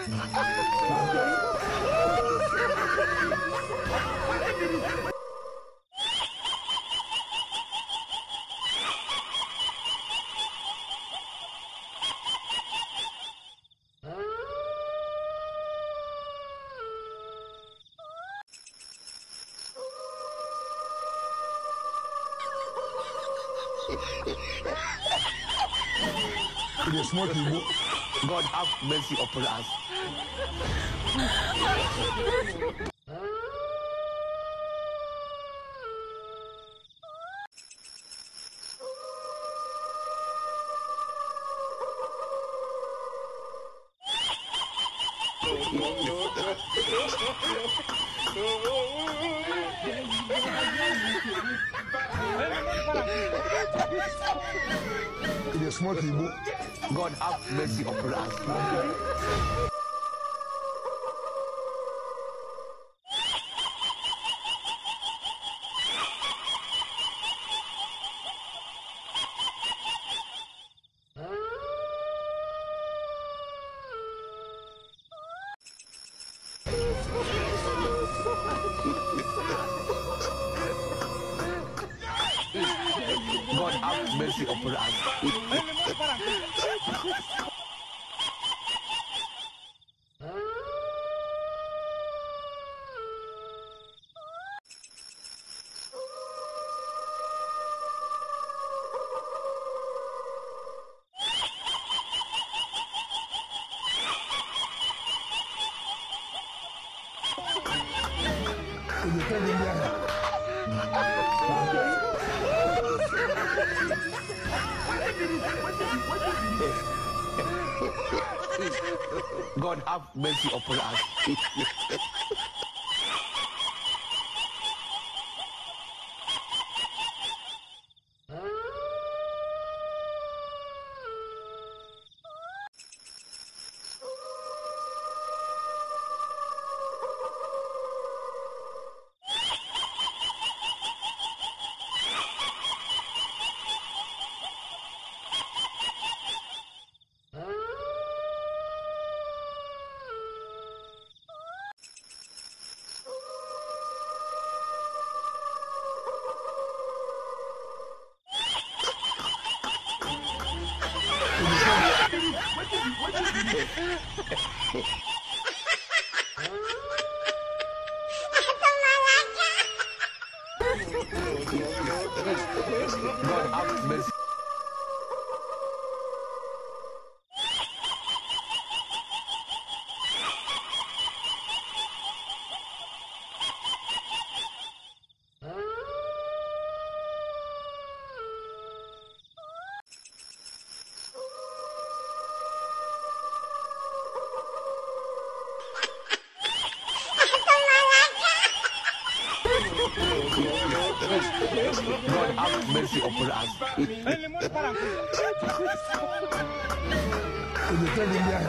Ini semua ibu. God have mercy upon us. Ini semua ibu. God have mercy upon us. God have mercy upon us. Ini kan dia. God have mercy upon us. God have mercy. God have mercy upon us. Ini kan dia.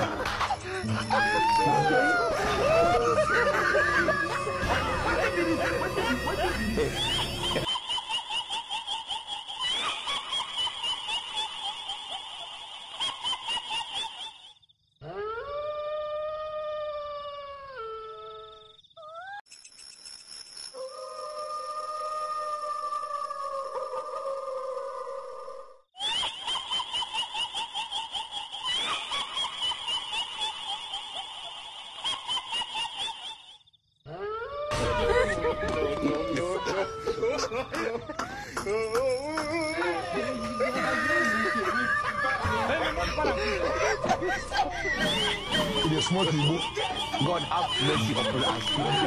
Ini semua ibu. God have mercy upon us.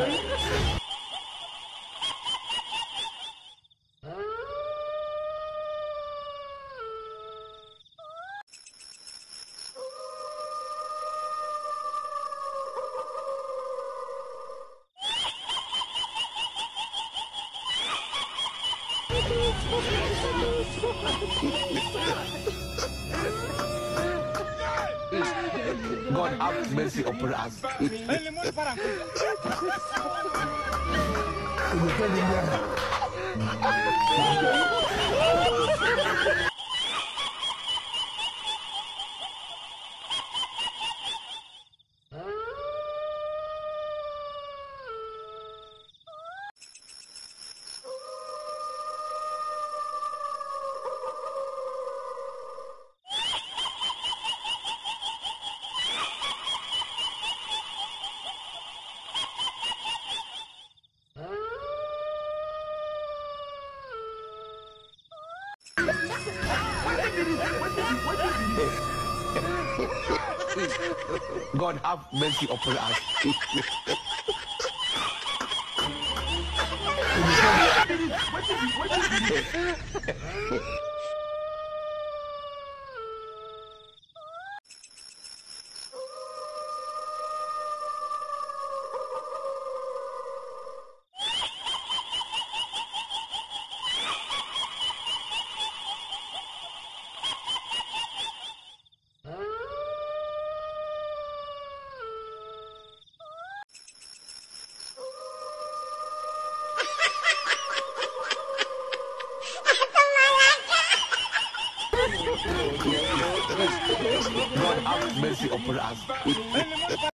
God have mercy upon us. Ini kan dia. Huh? God have mercy upon us. God have mercy upon us.